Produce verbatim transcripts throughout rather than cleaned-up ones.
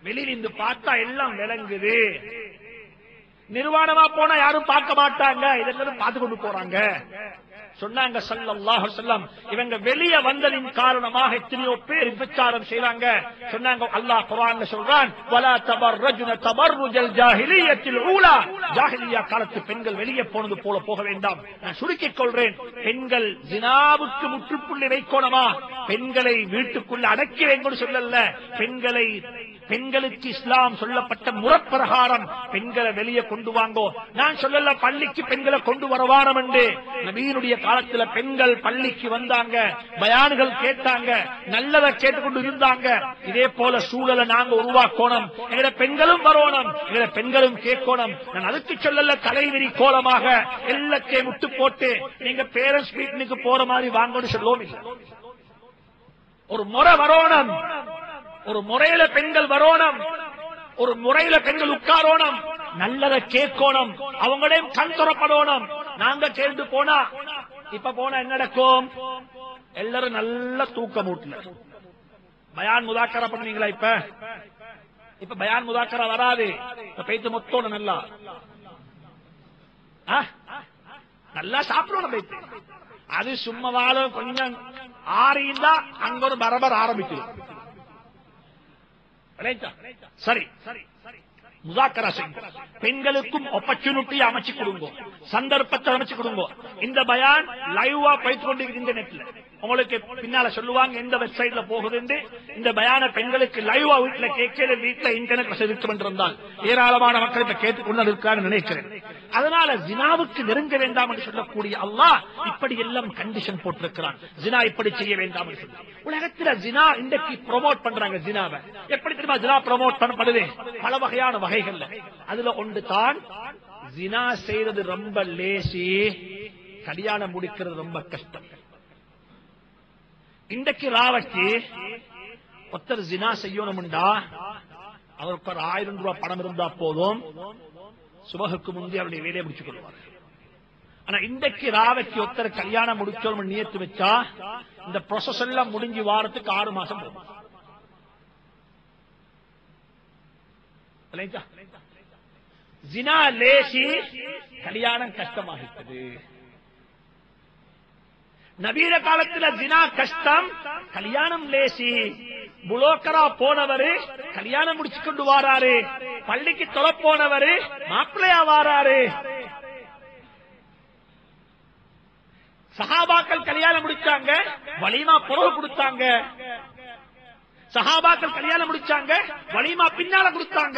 வெளியிலிருந்து பார்த்தா எல்லாம் விளங்குது. நிர்வாணமா போனா யாரும் பார்க்க மாட்டாங்க, இதெல்லாம் பார்த்து கொண்டு போறாங்க. சொன்னாங்க ஸல்லல்லாஹு அலைஹி வஸல்லம், இவங்க வெளியே வந்ததின் காரணமாக எத்தனையோ பேர் விபச்சாரம் செய்றாங்க. சொன்னாங்க அல்லாஹ் குர்ஆன்ல சொல்றான், வலா தபர்ரஜுன தபர்ருஜல் ஜாஹிலிய்யத்தில் ஊலா, ஜாஹிலியா காலத்து பெண்கள் வெளியே போனது போல போக வேண்டாம். நான் சுருக்கிக் கொள்றேன், பெண்கள் ஜினாவுக்கு முற்றுப்புள்ளி வைக்கணுமா, பெண்களை வீட்டுக்குள்ள அடக்கி வைக்கணும் சொல்லல, பெண்களை பெண்களுக்கு இஸ்லாம் சொல்லப்பட்ட முறப்பிரகாரம் பெண்களை வெளியே கொண்டு வாங்கோ. நான் சொல்லல பள்ளிக்கு பெண்களை கொண்டு வரவானம் என்று. நபியினுடைய காலத்துல பெண்கள் பள்ளிக்கு வந்தாங்க, பயான்கள் கேட்டாங்க, நல்லதை கேட்டுக்கொண்டு இருந்தாங்க. இதே போல சூழலை நாங்க உருவாக்கணும், எங்களை பெண்களும் வரணும், எங்களை பெண்களும் கேட்கணும். நான் அதுக்கு சொல்லல தலைவிரி கோலமாக எல்லாத்தையும் முட்டு போட்டு நீங்க பேரண்ட்ஸ் மீட்டிங்க்கு போற மாதிரி வாங்கன்னு சொல்லுவோம். ஒரு முறை வரணும், ஒரு முறையில பெண்கள் வரணும், ஒரு முறையில பெண்கள் உட்காரணும், நல்லதை கேட்கணும், அவங்களையும் கண் துறப்படணும். நாங்க கேட்டு போனா இப்ப போனா என்ன நடக்கும், எல்லாரும் நல்ல தூக்க மூட்டல. பயான் முதாக்கரா பண்ணுவீங்களா? இப்ப இப்ப பயான் முதாக்கரா வராது. இப்ப பேச்சு மொத்தம் நல்லா நல்லா சாப்பிடணும் பேச்சு. அது சும்மாவாலும் கொஞ்சம் ஆறிந்தா அங்க ஒரு பரபர் ஆரம்பிச்சு. சரி, முதாக்கரா செய்யுங்க. பெண்களுக்கும் ஆப்பர்ச்சுனிட்டி அமைச்சு கொடுங்க, சந்தர்ப்பத்தை அமைச்சு கொடுங்க. இந்த பயான் லைவா போயிட்டு கொண்டிருக்கிற நெட்ல உங்களுக்கு பின்னால சொல்லுவாங்க எந்த வெப்சைட்ல போகுது. இந்த பயான பெண்களுக்கு லைவா வீட்டுல கேட்கிற, வீட்டுல இன்டர்நெட் வசதி இருக்கும் என்றிருந்தால் ஏராளமான மக்கள் இப்ப கேட்டுக்கொண்டு இருக்காங்க நினைக்கிறேன். அதனால ஜினாவுக்கு நெருங்க வேண்டாம் என்று சொல்லக்கூடிய அல்லாஹ் இப்படி எல்லாம் கண்டிஷன் போட்டிருக்கிறான். ஜினா இப்படி செய்ய வேண்டாம் என்று சொல்லி உலகத்தில் ஜினா இன்றைக்கு ப்ரோமோட் பண்றாங்க. ஜினாவை எப்படி தெரியுமா ஜினா ப்ரோமோட் பண்ணப்படுது? பல வகையான வகைகள். அதுல ஒன்று தான் ஜினா செய்யறது ரொம்ப லேசி, கல்யாணம் முடிக்கிறது ரொம்ப கஷ்டம். இன்றைக்கு ராவக்கு ஒருத்தர் ஜினா செய்யணும்டா அவருக்கு ஒரு ஆயிரம் ரூபாய் பணம் இருந்தா போதும், சுபகுக்கு முந்தைய அவருடைய வேலையை முடிச்சுக் கொள்வார். ஆனா இன்றைக்கு ராவக்கு ஒருத்தர் கல்யாணம் முடிச்சோம் நியத்து வச்சா இந்த ப்ராசஸ் எல்லாம் முடிஞ்சு வாரத்துக்கு ஆறு மாசம் போகும். ஜினா லேசி, கல்யாணம் கஷ்டமாகிட்டது. நவீன காலத்துல ஜினா கஷ்டம், கல்யாணம் லேசி. புலோக்கரா போனவரு கல்யாணம் முடிச்சு கொண்டு வாராரு, பள்ளிக்கு தொலை போனவரு மாப்பிள்ளையா வாராரு. சஹாபாக்கள் கல்யாணம் முடிச்சாங்க, வலிமா புறவு கொடுத்தாங்க. சஹாபாக்கள் கல்யாணம் முடிச்சாங்க, வலிமா பின்னால கொடுத்தாங்க.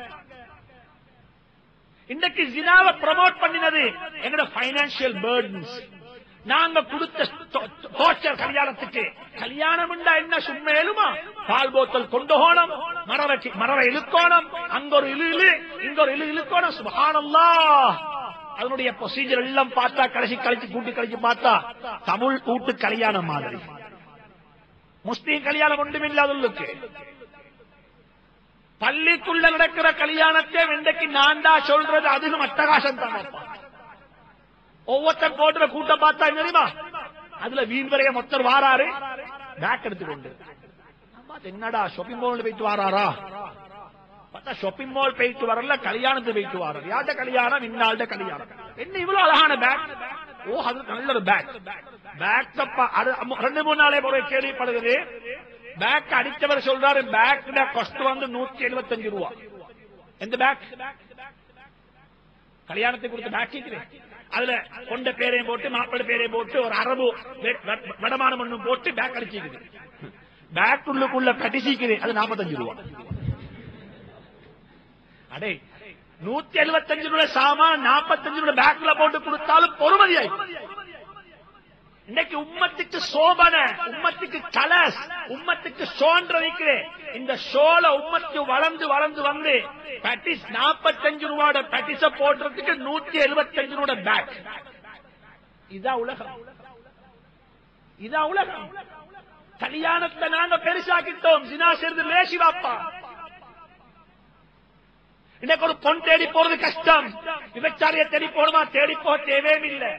இன்றைக்கு ஜினாவை ப்ரமோட் பண்ணினது எங்கட பைனான்சியல் பர்டன்ஸ். நாங்க கொடுத்த டோர்ச்சர் கல்யாணத்துக்கு. கல்யாணம் என்ன சும்மா எழுமா, பால் போத்தல் கொண்டு போனோம், மரவை மரவை இழுக்கோணும், அங்க ஒரு இழு இழு இங்க ஒரு இழு இழுக்கோணும். சுப்ஹானல்லாஹ். அதனுடைய ப்ரொசீஜர் எல்லாம் பார்த்தா கடைசி கழிச்சு கூட்டி கழிச்சு பார்த்தா தமிழ் கூட்டு கல்யாணம் மாதிரி. முஸ்லீம் கல்யாணம் ஒன்றும் இல்லாதவர்களுக்கு பள்ளிக்குள்ள நடக்கிற கல்யாணத்தை இன்றைக்கு நான் தான் சொல்றது, அதுவும் அட்டகாசம் தான். ஒவ்வொருத்தர் போடுற கூட்டம் பார்த்தா தெரியுமா, அதுல வீண் வரைய மொத்தர் வாராரு பேக் எடுத்துக்கொண்டு. என்னடா ஷாப்பிங் மால் போயிட்டு வாராரா பார்த்தா ஷாப்பிங் மால் போயிட்டு வரல, கல்யாணத்துக்கு போயிட்டு வாராரு. யார்ட கல்யாணம்? இன்னாள்ட கல்யாணம். என்ன இவ்வளவு அழகான பேக்? ஓ, அது நல்ல ஒரு பேக். பேக் ரெண்டு மூணு நாளே போற கேள்விப்படுகிறது. பேக் அடித்தவர் சொல்றாரு, பேக் காஸ்ட் வந்து நூத்தி எழுபத்தி அஞ்சு ரூபா. எந்த பேக்? கல்யாணத்துக்கு கொடுத்த பேக். அதுல கொண்ட பேரையும் போட்டு மாப்பிள்ளை பேரையும் போட்டு ஒரு அரபு வடமானம் ஒண்ணும் போட்டு பேக் அடிச்சிக்குது. பேக் உள்ளுக்குள்ள கட்டிசிக்குது, அது நாற்பத்தஞ்சு ரூபா. அடே, நூத்தி எழுபத்தி அஞ்சு ரூபாய் சாமான் நாற்பத்தஞ்சு ரூபாய் பேக்ல போட்டு கொடுத்தாலும் பொறுமதியாய். இன்னைக்கு உம்மத்துக்கு சோபன, உம்மத்துக்கு கலஸ், உம்மத்துக்கு சோன்ற வைக்கிறேன். இந்த ஷோல உம்மத்து வளர்ந்து வளர்ந்து வந்து பேட்டிஸ் நாற்பத்தஞ்சு ரூபாய் பேட்டிஸ போடுறதுக்கு நூத்தி எழுபத்தி அஞ்சு ரூபாய் பேக். இதா உலகம், இதா உலகம். கல்யாணத்தை நாங்க பெருசாக்கிட்டோம், ஜினா செய்து லேசி வாப்பா. இன்னைக்கு ஒரு பொன் தேடி போறது கஷ்டம். விபச்சாரிய தேடி போடுமா? தேடி போக தேவையும் இல்லை,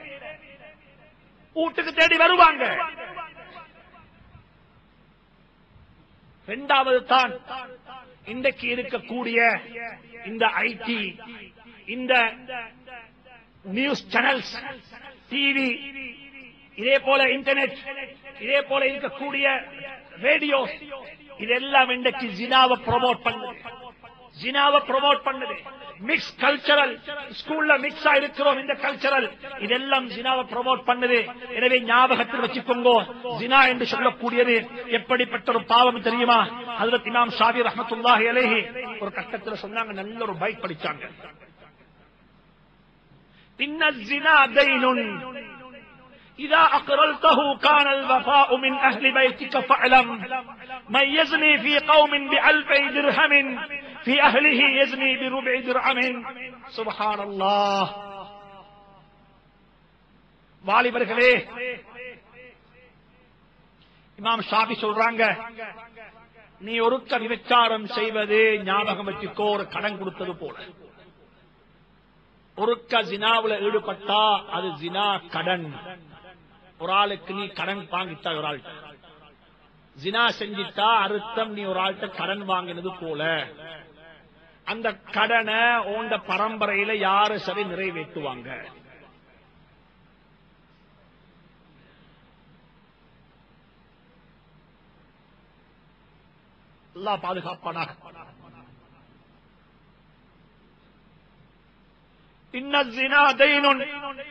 வீட்டுக்கு தேடி வருவாங்க. இரண்டாவது தான் இன்றைக்கு இருக்கக்கூடிய இந்த ஐடி, இந்த நியூஸ் சேனல்ஸ், டிவி, இதே போல இன்டர்நெட், இதே போல இருக்கக்கூடிய ரேடியோ, இதெல்லாம் இன்றைக்கு ஜினாவை ப்ரொமோட் பண்ணுது. ஜினாவை ப்ரொமோட் பண்ணுது. மிக்ஸ் கல்ச்சரல், ஸ்கூல்ல மிக்ஸ் ஆயிருக்கிறோம். இந்த கல்ச்சரல் இதெல்லாம் ஜினாவை ப்ரொமோட் பண்ணுது. எனவே ஞாபகத்தில் வச்சுக்கோங்க, ஜினா என்று சொல்லக்கூடியது எப்படிப்பட்ட ஒரு பாவம் தெரியுமா? ஹஜ்ரத் இமாம் ஷாஃபி ரஹ்மத்துல்லாஹி அலைஹி ஒரு கட்டத்தில் சொன்னாங்க, நல்ல ஒரு பைக் படிச்சாங்க. இன்ன ஸினா தைனுன் إذا أقرلته كان الوفاء من أهل بيتك فاعلم من يزني في قوم بألفي درهم في أهله يزني بربع درهم. سبحان الله. வாலிபர்களே, இமாம் ஷாஃபி சொல்றாங்க, நீ ஒருக்க விபச்சாரம் செய்வது ஞாபகம் வச்சுக்கோ ஒரு கடன் கொடுத்தது போல. ஒருக்க ஜினாவுல ஈடுபட்டா அது ஜினா கடன். ஒரு ஆளுக்கு நீ கடன் வாங்கிட்டா, ஒரு ஆள் ஜினா செஞ்சிட்டா அர்த்தம் நீ ஒரு ஆள்கிட்ட கடன் வாங்கினது போல. அந்த கடனை உண்ட பரம்பரையில யாரு சரி நிறைவேற்றுவாங்க? அல்லாஹ் பாதுகாப்பானாக. இன்ன ஸினா தைனுன்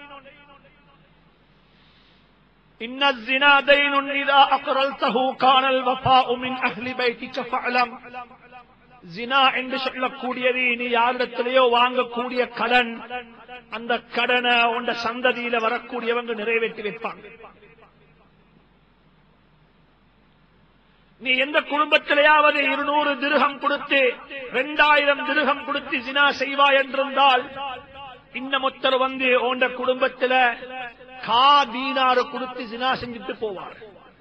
إن الزنا دين إذا أقرلته كان الوفاء من أهل بيتك فاعلم. زنا என்று சொல்லக்கூடியது நீ யாரிடத்திலேயோ வாங்கக்கூடிய கடன், அந்த கடனை உண்ட சந்ததியில வரக்கூடியவங்க நிறைவேற்றி வைப்பாங்க. நீ எந்த குடும்பத்திலேயாவது இருநூறு திர்ஹம் கொடுத்து இரண்டாயிரம் திர்ஹம் கொடுத்து ஜினா செய்வாய் என்றிருந்தால், இன்னமொத்தர் வந்து உண்ட குடும்பத்தில கா தீனாறு கொடுத்து ஜினா செஞ்சுட்டு போவார்.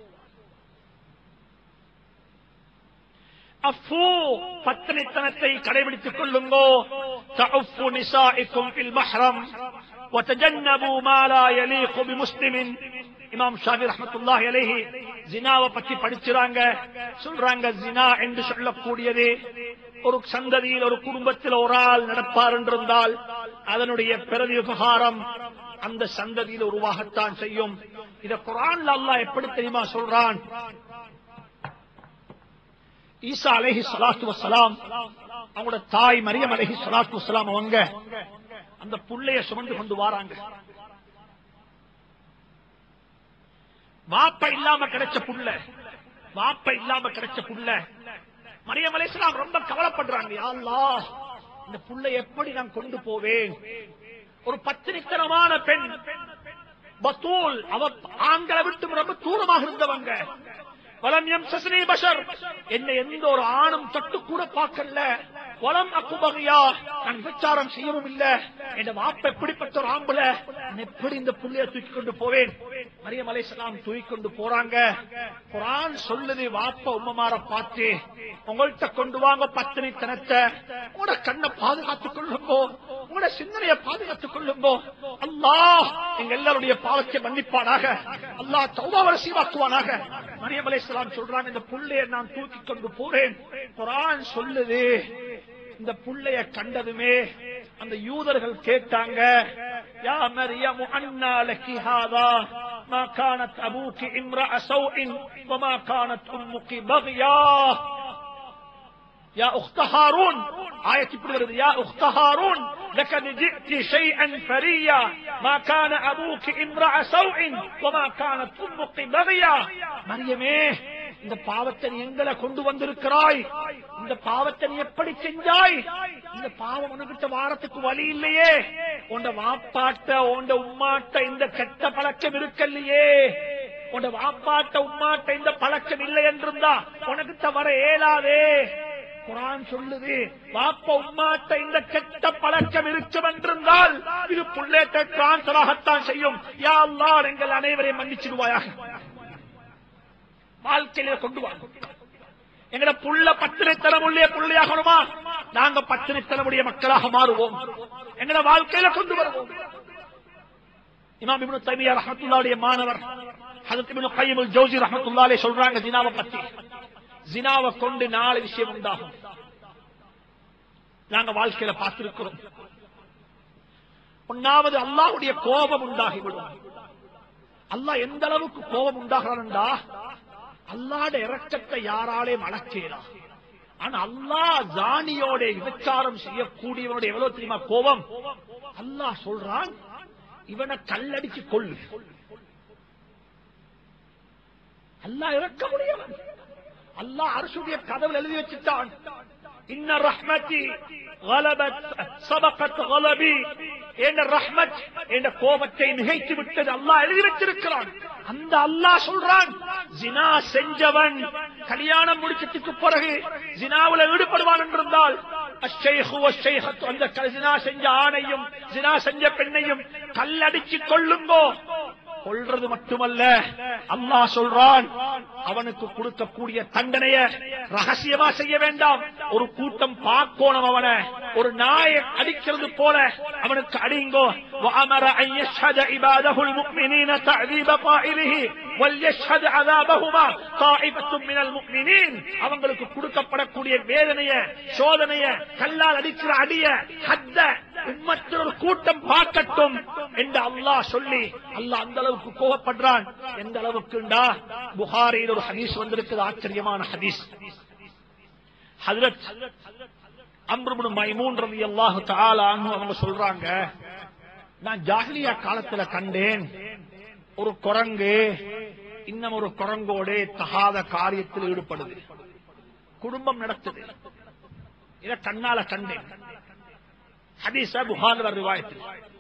அஃபு பத்தினித்தனத்தை கடைபிடித்துக் கொள்ளுங்கோ. தஅஃபு நிசாஇக்கும் ஃபில் மஹ்ரம் வதஜன்னபு மா லா யலீகு பிமுஸ்லிமின். இமாம் ஷாஃபி ரஹ்மத்துல்லாஹி அலைஹி ஜினாவை பற்றி படிச்சுறாங்க. சொல்றாங்க, ஜினா என்று சொல்லக்கூடியது ஒரு சந்ததியில் ஒரு குடும்பத்தில் ஒரு ஆள் நடப்பார் என்றிருந்தால் அதனுடைய பிரதி விவகாரம் அந்த சந்ததியில் உருவாகத்தான் செய்யும். இத குர்ஆன்ல அல்லாஹ் எப்படி தெரியுமா சொல்றான்? ஈசா அலைஹி ஸலாத்து வஸ்ஸலாம் அவங்களோட தாய் மரியம் அலைஹி ஸலாத்து வஸ்ஸலாம் அவங்க அந்த புள்ளைய சுமந்து கொண்டு வராங்க. வாப்ப இல்லாம கிடைச்ச புள்ள, வாப்ப இல்லாம கிடைச்ச புள்ள. மரியம் அலைஹிஸ்ஸலாம் ரொம்ப கவலைப்படுறாங்க, யா அல்லாஹ் இந்த புள்ளை எப்படி நான் கொண்டு போவேன்? ஒரு பத்தினித்தனமான பெண் பத்தூல், அவ ஆண்களை விட்டு ரொம்ப தூரமாக இருந்தவங்க. வலம் யம்சஸ்னி பஷர், என்னை எந்த ஒரு ஆணும் தொட்டு கூட பார்க்கல. வலம் அக்குபகியா, நான் விபச்சாரம் செய்யவும் இல்ல. என் வாப்ப எப்படிப்பட்ட ஒரு ஆம்பளை, எப்படி இந்த புள்ளைய தூக்கி கொண்டு போவேன்? மரியம் அலைஹிஸ்ஸலாம் தூக்கி கொண்டு போறாங்க. குர்ஆன் சொல்லுது, வாப்ப உம்மமார பார்த்து உங்கள்கிட்ட கொண்டு வாங்க பத்தினித்தனத்தை, உங்களோட கண்ணை பாதுகாத்துக் கொள்ளுங்கோ, உங்களோட சிந்தனையை பாதுகாத்துக் கொள்ளுங்கோ. அல்லாஹ் எங்க எல்லாருடைய பாவத்தை மன்னிப்பானாக, அல்லாஹ் தௌபாவை நசீபாக்குவானாக. மரியம் அலைஹிஸ்ஸலாம் சொல்றாங்க, இந்த புள்ளைய நான் தூக்கி கொண்டு போறேன். குர்ஆன் சொல்லுது, இந்த புள்ளைய கண்டதுமே அந்த யூதர்கள் கேட்டாங்க, யா மரியம் அன்னா லகி ஹாதா மா கானத் அபூகி இம்ரஅ ஸௌஇன் வமா கானத் உம்முகி பகியா. யா உக்த ஹாரூன், ஆயத் இப்படி வருது, யா உக்த ஹாரூன் லகத் ஜிஅதி ஷைஅன் ஃபரியா மா கான அபூகி இம்ரஅ ஸௌஇன் வமா கானத் உம்முகி பகியா. மரியமே, இந்த பாவத்தை நீ எங்களை கொண்டு வந்திருக்கிறாய், இந்த பாவத்தை நீ எப்படி செஞ்சாய்? இந்த பாவம் உனக்கிட்ட வாரத்துக்கு வழி இல்லையே. உண்ட வாப்பாட்ட உண்ட உம்மாட்ட இந்த கெட்ட பழக்கம் இருக்கல்லையே. உண்ட வாப்பாட்ட உம்மாட்ட இந்த பழக்கம் இல்லை என்றிருந்தா உனக்கிட்ட வர இயலாதே. குர்ஆன் சொல்லுது, வாப்ப உம்மாட்ட இந்த கெட்ட பழக்கம் இருக்கும் என்றிருந்தால் இது புள்ளேட்ட டிரான்ஸ்ஃபர் ஆகத்தான் செய்யும். யா அல்லாஹ் எங்கள் அனைவரையும் மன்னிச்சிடுவாயாக. வாழ்க்கையில கொண்டு வா. எங்கட புள்ள பத்தினித்தனமுள்ள புள்ளையாகணுமா? நாங்க பத்தினித்தனமுடைய மக்களாக மாறுவோம். எங்கட வாழ்க்கையில கொண்டு வருவோம். இமாம் இப்னு தைமியா ரஹ்மத்துல்லாஹி மாணவர் ஹஜ்ரத் இப்னு கய்யிம் அல் ஜௌஸி ரஹ்மத்துல்லாஹி சொல்றாங்க ஜினாவை பத்தி. ஜினாவை கொண்டு நாலு விஷயம் உண்டாகும். நாங்க வாழ்க்கையில பார்த்திருக்கிறோம். ஒன்னாவது அல்லாஹ்வுடைய கோபம் உண்டாகிவிடும். அல்லாஹ் எந்த அளவுக்கு கோபம் உண்டாகிறான்டா, அல்லாஹ்வுடைய இரக்கத்தை யாராலையும் அளக்கலாம். ஆனா அல்லாஹ் ஜானியோட விபச்சாரம் செய்யக்கூடியவனோட எவ்வளவு தெரியுமா கோபம்? அல்லாஹ் சொல்றான், இவனை கல்லடிச்சு கொள்ளு. அல்லாஹ் இறக்க முடியவன். அல்லாஹ் அரசுடைய கதவுல எழுதி வச்சுட்டான், இன்ன ரஹ்மதி கலபத் சபகத் கலபி, என்ற ரஹ்மத் என்ற கோபத்தை மிகைத்து விட்டது அல்லாஹ் எழுதி வச்சிருக்கிறான். அந்த அல்லாஹ் சொல்றான், ஜினா செஞ்சவன் கல்யாணம் முடிச்சதுக்கு பிறகு ஜினாவுல ஈடுபடுவான் என்றிருந்தால் அஷ்ஷைஹு வஷ்ஷைஹத்து, அந்த ஜினா செஞ்ச ஆணையும் ஜினா செஞ்ச பெண்ணையும் கல்லடிச்சு கொள்ளுங்கோ. கொள்றது மட்டுமல்ல, அல்லாஹ் சொல்றான், அவனுக்கு கொடுக்கக்கூடிய தண்டனைய ரகசியமா செய்ய வேண்டாம். ஒரு கூட்டம் பார்க்கணும், அவனை ஒரு நாயை அடிக்கிறது போல அவனுக்கு அடிங்கோ. وَأَمَرَ أَن يَشْهَدَ عِبَادَهُ الْمُؤْمِنِينَ تَعْذِيبَ قَائِلِهِ وَلْيَشْهَدْ عَذَابَهُمَا طَائِفَةٌ مِنَ الْمُؤْمِنِينَ. அவங்களுக்கு கொடுக்கப்படக்கூடிய வேதனைய, சோதனைய, கல்லால் அடிக்கிற அடிய, ஹத்த உம்மத்தில் ஒரு கூட்டம் பார்க்கட்டும் என்று அல்லாஹ் சொல்லி அல்லாஹ் அந்த அளவுக்கு கோபப்படுறான். எந்த அளவுக்குண்டா, புகாரியில் ஒரு ஹதீஸ் வந்திருக்கிறது, ஆச்சரியமான ஹதீஸ். ஹஜ்ரத் அம்ர் இப்னு மைமூன் ரலியல்லாஹு தஆலா அன்ஹு அவங்க சொல்றாங்க, நான் ஜாஹிலியா காலத்துல கண்டேன், ஒரு குரங்கு இன்னும் ஒரு குரங்கோட தகாத காரியத்தில் ஈடுபடுது, குடும்பம் நடத்துது. இத கண்ணால கண்டேன். ஹதீஸ் புகாரி ரிவாயத்.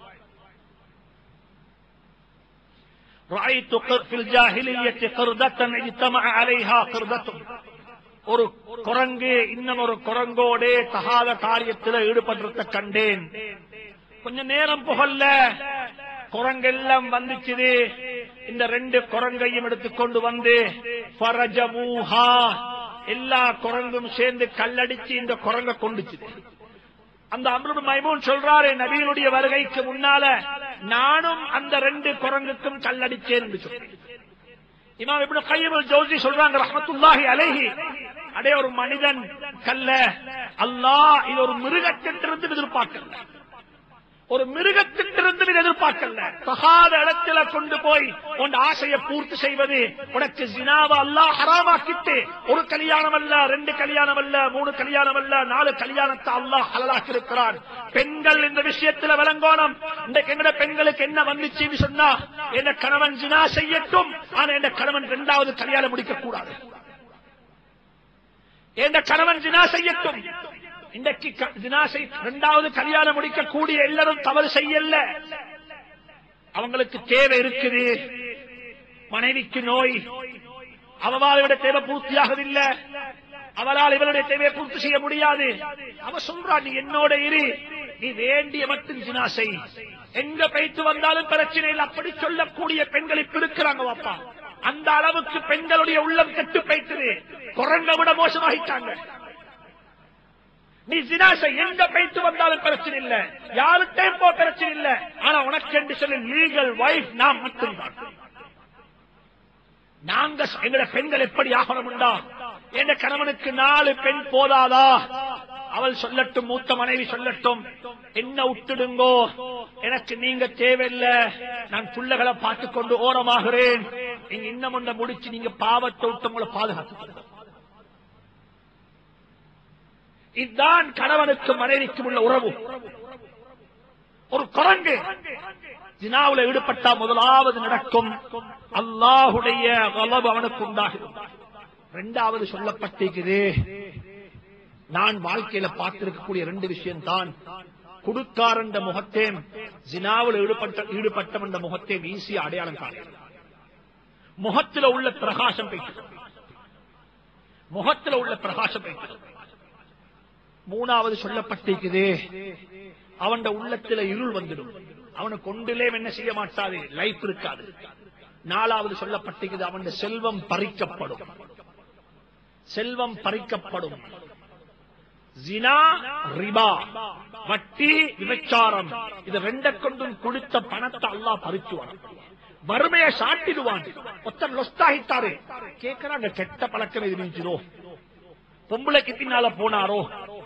رأيت في الجاهلية قردة اجتمع عليها قردة. ஒரு குரங்கு இன்னும் ஒரு குரங்கோட தகாத காரியத்தில் ஈடுபடுறத கண்டேன். கொஞ்ச நேரம் புகழ்ல குரங்கெல்லாம் வந்துச்சு. இந்த ரெண்டு குரங்கையும் எடுத்துக்கொண்டு வந்து ஃபரஜமூஹா, எல்லா குரங்கும் சேர்ந்து கல்லடிச்சு இந்த குரங்க கொண்டுச்சு. அந்த அம்ர் இப்னு மைமூன் சொல்றாரு, நபியினுடைய வருகைக்கு முன்னால நானும் அந்த ரெண்டு குரங்குக்கும் கல்லடிச்சேன் என்று சொன்னேன். இமாம் இப்னு கய்யிம் அல் ஜௌஸி சொல்றாங்க ரஹ்மத்துல்லாஹி அலைஹி, அடே ஒரு மனிதன் கல்ல, அல்லாஹ் இது ஒரு மிருகத்திலிருந்து எதிர்பார்க்கல, ஒரு மிருகத்திலிருந்து எதிர்பார்க்கல. தகாத இடத்துல கொண்டு போய் உன் ஆசையை பூர்த்தி செய்வது, உனக்கு ஜினாவை அல்லாஹ் ஹராமாக்கிட்டு ஒரு கல்யாணம் அல்ல, ரெண்டு கல்யாணம் அல்ல, மூணு கல்யாணம் அல்ல, நாலு கல்யாணத்தை அல்லாஹ் ஹலாலாக்கி இருக்கிறான். பெண்கள் இந்த விஷயத்துல விளங்கோணம். இன்றைக்கு எங்கட பெண்களுக்கு என்ன வந்துச்சுன்னு சொன்னா, என்ன கணவன் ஜினா செய்யட்டும், ஆனா என்ன கணவன் இரண்டாவது கல்யாணம் முடிக்க கூடாது, என்ன கணவன் ஜினா செய்யட்டும். இன்றைக்கு இரண்டாவது கல்யாணம் முடிக்கக்கூடிய எல்லாரும் தவறு செய்யல, அவங்களுக்கு தேவை இருக்குது. மனைவிக்கு நோய், அவளால் இவருடைய தேவை பூர்த்தியாகவில்லை, அவளால் இவருடைய தேவையை பூர்த்தி செய்ய முடியாது. அவ சொல்றா, நீ என்னோட இரு, நீ வேண்டிய மட்டும் ஜினா செய், எங்க பைத்து வந்தாலும் பிரச்சனை இல்லை. அப்படி சொல்லக்கூடிய பெண்கள் இப்ப இருக்கிறாங்க வாப்பா. அந்த அளவுக்கு பெண்களுடைய உள்ளம் கெட்டு பைத்தது, குரங்க விட மோசமாகிட்டாங்க. நீ ஜினா செய், எங்க பைத்து வந்தாலும் பிரச்சனை இல்ல, யாருட்டையும் போ பிரச்சனை இல்ல, ஆனா உனக்கு என்று சொல்லி லீகல் வைஃப் நாம் மட்டும்தான். நாங்க எங்கட பெண்கள் எப்படி ஆகணும்டா, என் கணவனுக்கு நாலு பெண் போதாதா, அவள் சொல்லட்டும், மூத்த மனைவி சொல்லட்டும், என்ன விட்டுடுங்கோ, எனக்கு நீங்க தேவையில்லை, நான் பிள்ளைகளை பார்த்துக் கொண்டு ஓரமாகிறேன், நீங்க இன்னும் ஒன்றை முடிச்சு நீங்க பாவத்தை விட்டு உங்களை பாதுகாத்து. இதுதான் கணவனுக்கு மனைவிக்கும் உள்ள உறவு. ஒரு குரங்கு ஜினாவுல ஈடுபட்டா முதலாவது நடக்கும், அல்லாஹுடைய கலபு அவனுக்கு உண்டாகும். இரண்டாவது சொல்லப்பட்டிருக்குது, நான் வாழ்க்கையில பார்த்திருக்கக்கூடிய ரெண்டு விஷயம் தான், குடுக்காரண்ட முகத்தேம் ஜினாவுல ஈடுபட்ட ஈடுபட்டம் என்ற முகத்தை வீசி அடையாளம் காண, முகத்தில் உள்ள பிரகாசம் பெற்று, முகத்தில் உள்ள பிரகாசம் பெற்று. மூணாவது சொல்லப்பட்டிருக்குது, அவன் உள்ளத்துல இருள் வந்துடும், அவனுக்கு ஒன்றிலே என்ன செய்ய மாட்டாது, லைஃப் இருக்காது. நாலாவது சொல்லப்பட்டிருக்குது, அவன் செல்வம் பறிக்கப்படும், செல்வம் பறிக்கப்படும். ஜினா, ரிபா, வட்டி, விபச்சாரம், இது ரெண்ட கொண்டும் கொடுத்த பணத்தை அல்லாஹ் பறிச்சுவான், வறுமையை சாட்டிடுவான். ஒருத்தர் லொஸ்தாகிட்டாரு, கேட்கிறாங்க கெட்ட பழக்கம் எது நீஞ்சிரோ, பொம்பளைக்கு பின்னால போனாரோ